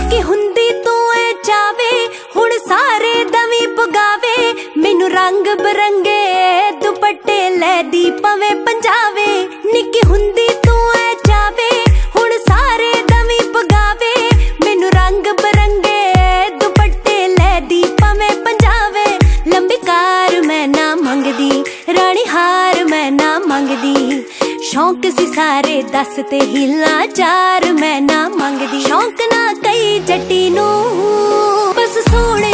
निक्की हुंदी तू ए जावे हुण सारे दवी पगावे मैनू रंग बरंगे दुपट्टे लै दी पवे पंजावे। निक्की हुंदी तू ए जावे हुण सारे दवी पगावे मैनू रंग बरंगे दुपट्टे लै दी पवे पंजावे। लंबी कार मैं ना मंगदी रानी हार मैं ना मंगदी शौक सी सारे दस ते हिला चार मैं ना मंगदी। शौक ना कई जट्टी नू बस सोने